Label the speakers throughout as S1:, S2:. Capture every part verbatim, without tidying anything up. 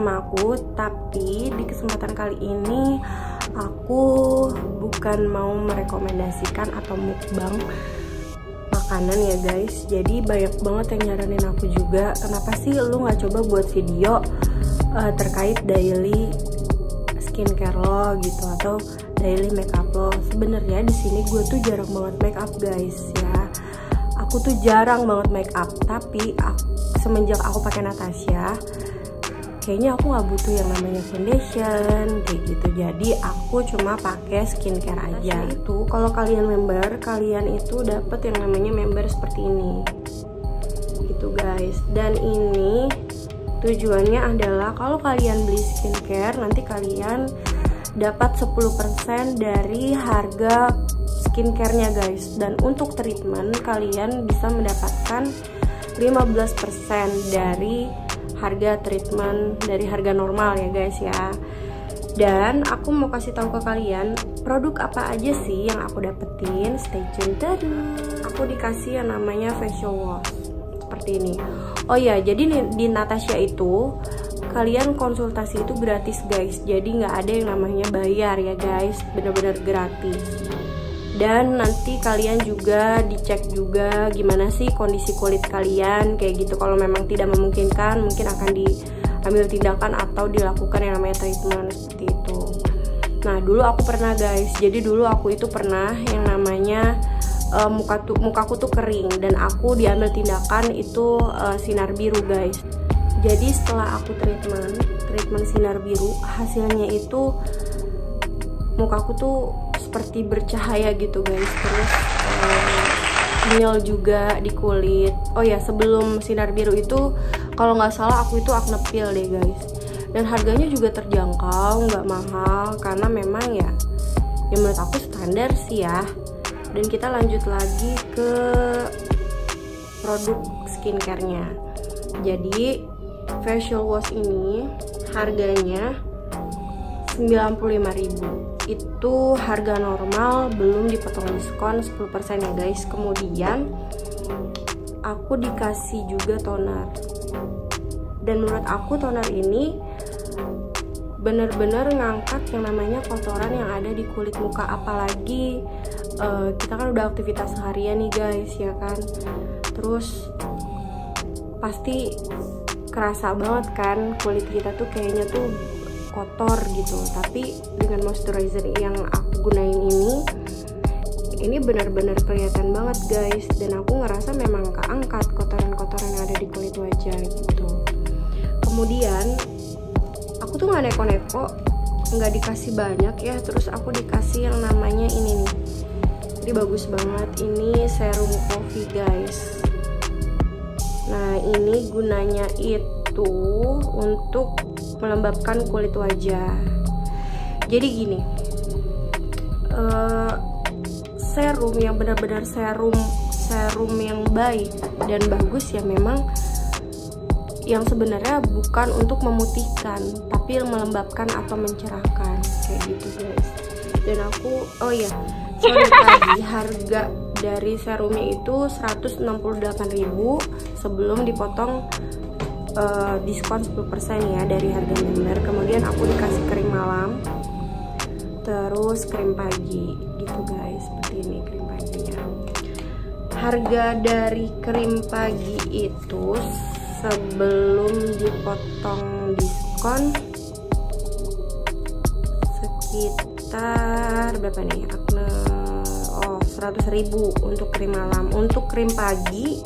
S1: sama aku, tapi di kesempatan kali ini aku bukan mau merekomendasikan atau mukbang makanan ya guys. Jadi banyak banget yang nyaranin aku juga, kenapa sih lu nggak coba buat video uh, terkait daily skincare lo gitu atau daily makeup lo. Sebenarnya di sini gue tuh jarang banget makeup guys ya. Aku tuh jarang banget makeup, tapi aku, semenjak aku pakai Natasha, kayaknya aku nggak butuh yang namanya foundation kayak gitu. Jadi aku cuma pakai skincare aja. Natasha itu kalau kalian member, kalian itu dapat yang namanya member seperti ini, gitu guys. Dan ini tujuannya adalah kalau kalian beli skincare, nanti kalian dapat sepuluh persen dari harga skincare-nya guys. Dan untuk treatment kalian bisa mendapatkan lima belas persen dari harga treatment, dari harga normal ya guys ya. Dan aku mau kasih tahu ke kalian produk apa aja sih yang aku dapetin. Stay tune terus. Aku dikasih yang namanya facial wash seperti ini. Oh ya, jadi di Natasha itu kalian konsultasi itu gratis guys. Jadi nggak ada yang namanya bayar ya guys, bener-bener gratis. Dan nanti kalian juga dicek juga gimana sih kondisi kulit kalian kayak gitu. Kalau memang tidak memungkinkan, mungkin akan diambil tindakan atau dilakukan yang namanya treatment seperti itu. Nah dulu aku pernah guys, jadi dulu aku itu pernah yang namanya uh, muka tuh mukaku tuh kering dan aku diambil tindakan itu uh, sinar biru guys. Jadi setelah aku treatment treatment sinar biru, hasilnya itu mukaku tuh seperti bercahaya gitu guys. Terus um, juga di kulit. Oh ya, sebelum sinar biru itu kalau nggak salah aku itu acne peel deh guys. Dan harganya juga terjangkau, nggak mahal karena memang ya, ya menurut aku standar sih ya. Dan kita lanjut lagi ke produk skincare-nya. Jadi facial wash ini harganya sembilan puluh lima ribu. Itu harga normal belum dipotong diskon sepuluh persen ya guys. Kemudian aku dikasih juga toner. Dan menurut aku toner ini bener-bener ngangkat yang namanya kotoran yang ada di kulit muka. Apalagi uh, kita kan udah aktivitas seharian nih guys ya kan. Terus pasti kerasa banget kan kulit kita tuh kayaknya tuh kotor gitu. Tapi dengan moisturizer yang aku gunain ini ini benar-benar kelihatan banget guys. Dan aku ngerasa memang keangkat kotoran-kotoran yang ada di kulit wajah gitu. Kemudian aku tuh nggak neko-neko, nggak dikasih banyak ya. Terus aku dikasih yang namanya ini nih. Ini bagus banget, ini serum coffee guys. Nah ini gunanya itu untuk melembabkan kulit wajah. Jadi gini, uh, serum yang benar-benar serum serum yang baik dan bagus ya memang yang sebenarnya bukan untuk memutihkan, tapi melembabkan atau mencerahkan kayak gitu guys. Dan aku, oh ya, sorry tadi harga dari serumnya itu seratus enam puluh delapan ribu sebelum dipotong Uh, diskon sepuluh persen ya dari harga member. Kemudian aku dikasih krim malam, terus krim pagi gitu guys. Seperti ini krim paginya. Harga dari krim pagi itu sebelum dipotong diskon sekitar berapa nih? Akne, oh seratus ribu untuk krim malam. Untuk krim pagi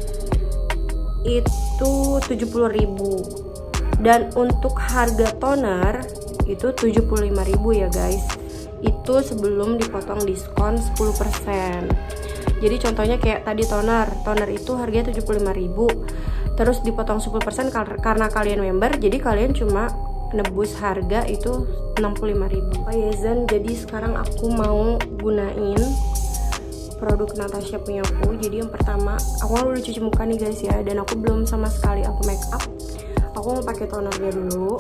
S1: itu tujuh puluh ribu. Dan untuk harga toner itu tujuh puluh lima ribu ya guys. Itu sebelum dipotong diskon sepuluh persen. Jadi contohnya kayak tadi toner, toner itu harganya tujuh puluh lima ribu. Terus dipotong sepuluh persen karena kalian member, jadi kalian cuma nebus harga itu enam puluh lima ribu. Oh ya Zan, jadi sekarang aku mau gunain produk Natasha punya aku. Jadi yang pertama, aku kan udah cuci muka nih guys ya, dan aku belum sama sekali aku make up. Aku mau pakai tonernya dulu.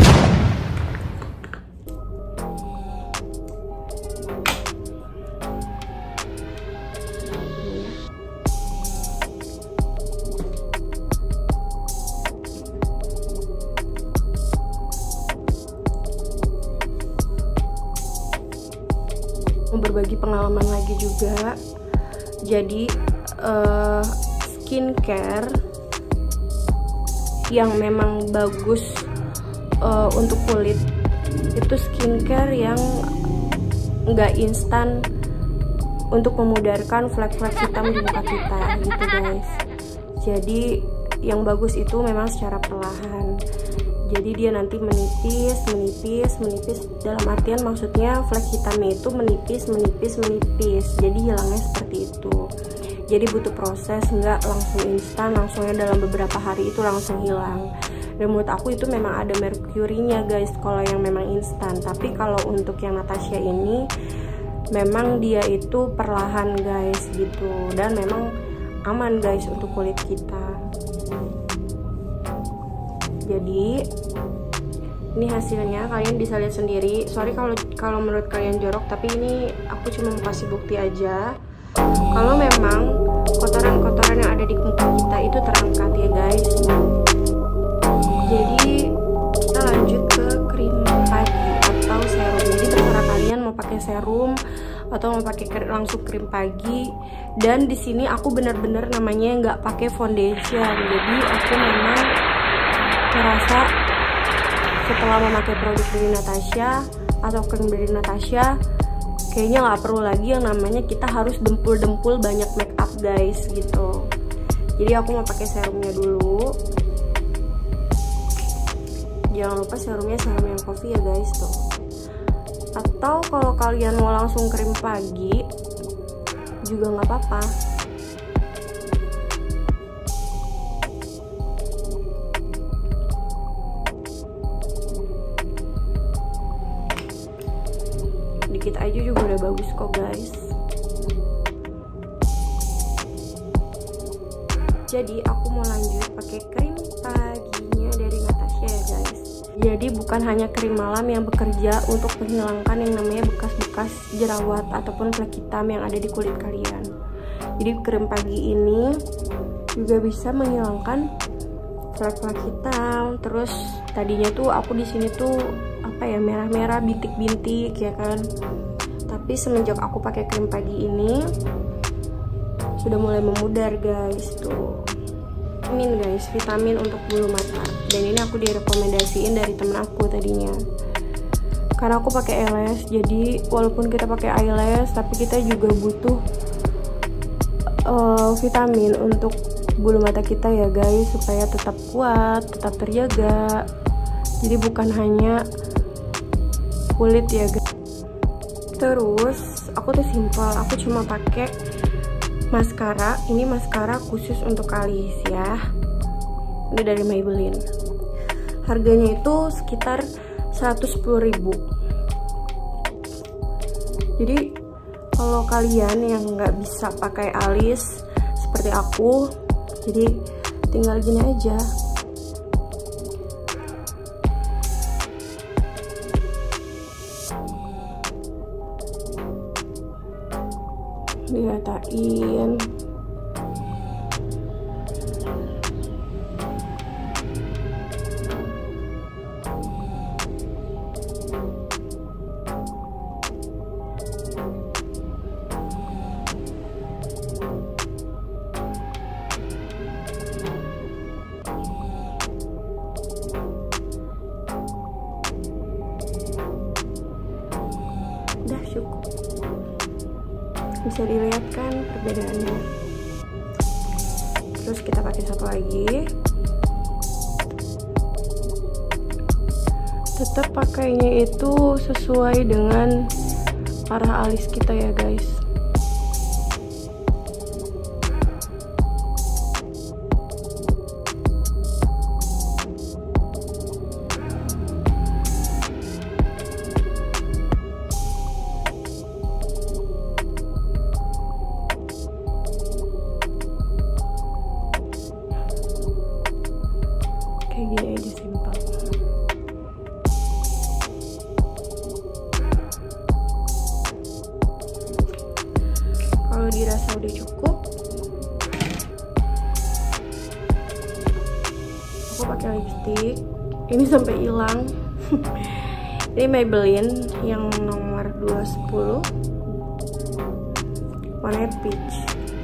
S1: mau berbagi pengalaman lagi juga. Jadi uh, skincare yang memang bagus uh, untuk kulit itu skincare yang nggak instan untuk memudarkan flek-flek hitam di muka kita gitu guys. Jadi yang bagus itu memang secara perlahan. Jadi dia nanti menipis, menipis, menipis. Dalam artian maksudnya flek hitamnya itu menipis, menipis, menipis. Jadi hilangnya seperti itu. Jadi butuh proses, nggak langsung instan, langsungnya dalam beberapa hari itu langsung hilang. Dan menurut aku itu memang ada merkurinya guys kalau yang memang instan. Tapi kalau untuk yang Natasha ini memang dia itu perlahan guys gitu. Dan memang aman guys untuk kulit kita. Jadi ini hasilnya, kalian bisa lihat sendiri. Sorry kalau kalau menurut kalian jorok, tapi ini aku cuma mau kasih bukti aja. Kalau memang kotoran-kotoran yang ada di muka kita itu terangkat ya guys. Jadi kita lanjut ke krim pagi atau serum. Jadi terserah kalian mau pakai serum atau mau pakai langsung krim pagi. Dan di sini aku bener-bener namanya nggak pakai foundation. Jadi aku memang merasa setelah memakai produk dari Natasha atau krim dari Natasha, kayaknya nggak perlu lagi yang namanya kita harus dempul-dempul banyak make up guys gitu. Jadi aku mau pakai serumnya dulu. Jangan lupa serumnya serum yang coffee ya guys tuh. Atau kalau kalian mau langsung krim pagi juga nggak apa-apa. Dikit aja juga udah bagus kok guys. Jadi aku mau lanjut pakai krim paginya dari Natasha ya guys. Jadi bukan hanya krim malam yang bekerja untuk menghilangkan yang namanya bekas-bekas jerawat ataupun flek hitam yang ada di kulit kalian. Jadi krim pagi ini juga bisa menghilangkan flek-flek hitam. Terus tadinya tuh aku di sini tuh apa ya, merah-merah bintik-bintik ya kan. Tapi semenjak aku pakai krim pagi ini sudah mulai memudar guys tuh. Vitamin guys, vitamin untuk bulu mata. Dan ini aku direkomendasiin dari temen aku tadinya. Karena aku pakai eyelash, jadi walaupun kita pakai eyelash tapi kita juga butuh uh, vitamin untuk bulu mata kita ya guys, supaya tetap kuat, tetap terjaga. Jadi bukan hanya kulit ya guys. Terus aku tuh simple, aku cuma pakai maskara. Ini maskara khusus untuk alis ya. Ini dari Maybelline. Harganya itu sekitar seratus sepuluh ribu. Jadi kalau kalian yang nggak bisa pakai alis seperti aku, jadi tinggal gini aja. Diratain. Udah cukup. Bisa dilihat kan perbedaannya. Terus kita pakai satu lagi. Tetap pakainya itu sesuai dengan arah alis kita ya guys. Kayak gini aja simpel. Kalau dirasa udah cukup, aku pakai lipstick. Ini sampai hilang. Ini Maybelline yang nomor dua sepuluh. warnanya peach.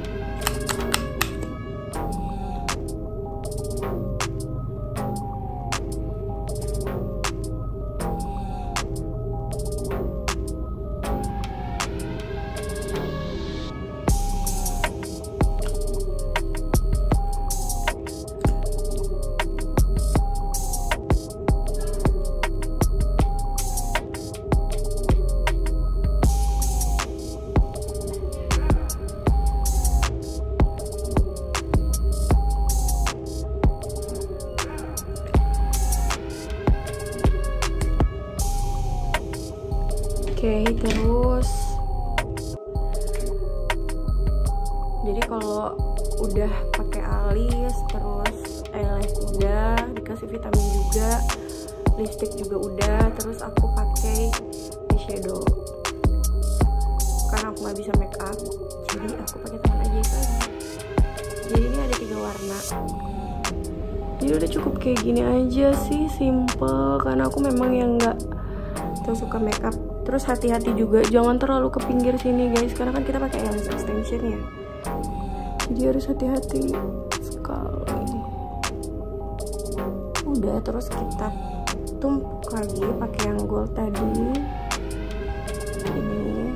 S1: Oke, okay, terus jadi kalau udah pakai alis, terus eyelash udah, dikasih vitamin juga, lipstick juga udah, terus aku pakai eyeshadow karena aku nggak bisa make up, jadi aku pakai tangan aja itu aja. Jadi ini ada tiga warna. Jadi udah cukup kayak gini aja sih, simple, karena aku memang yang nggak terlalu suka make up. Terus hati-hati juga, jangan terlalu ke pinggir sini guys, karena kan kita pakai eyelash extension ya. Jadi harus hati-hati sekali. Udah, terus kita tumpuk lagi pakai yang gold tadi. Ini.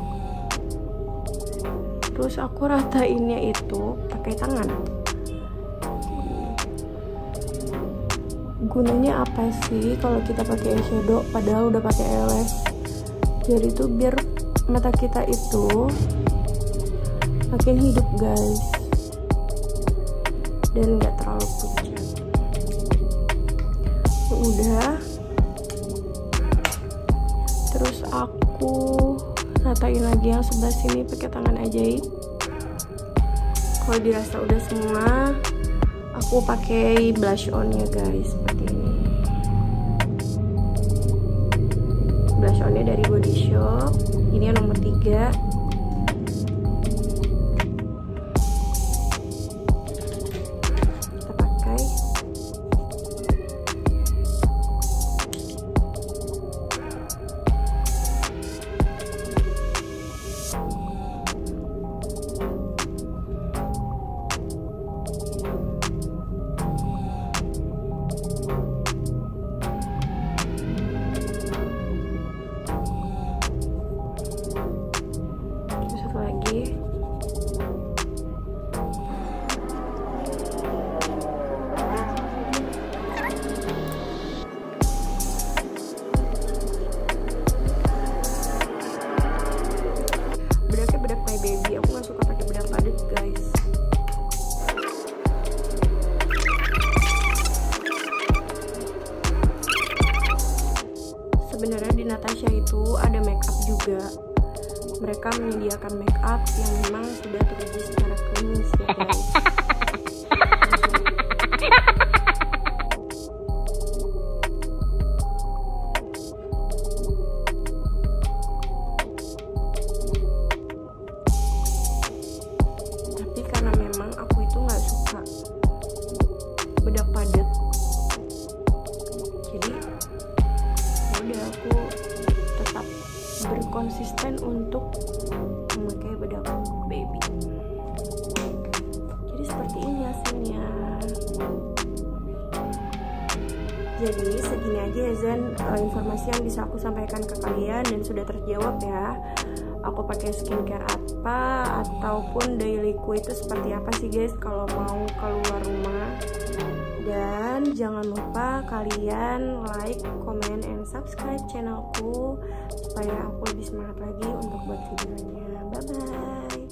S1: Terus aku ratainnya itu pakai tangan. Gunanya apa sih kalau kita pakai eyeshadow padahal udah pakai eyelash? Jadi itu biar mata kita itu makin hidup guys, dan nggak terlalu pucat. Udah, terus aku ratain lagi yang sebelah sini pakai tangan ajaib. Kalau dirasa udah semua, aku pakai blush onnya guys, seperti ini. Blush onnya dari Body Shop, ini yang nomor tiga. Kita pakai. Lagi bedaknya bedak my baby, aku nggak suka pakai bedak padat guys. Sebenarnya di Natasha itu ada makeup juga. Mereka menyediakan make up yang memang sudah teruji secara klinis ya guys. Tapi karena memang aku itu nggak suka bedak padat, jadi udah aku tetap berkonsisten untuk memakai bedak baby. Jadi seperti ini hasilnya. Jadi segini aja ya Zen, uh, informasi yang bisa aku sampaikan ke kalian dan sudah terjawab ya. Aku pakai skincare apa ataupun dailyku itu seperti apa sih guys kalau mau keluar rumah. Dan jangan lupa kalian like, comment, and subscribe channelku supaya aku lebih semangat lagi untuk buat videonya. Bye bye.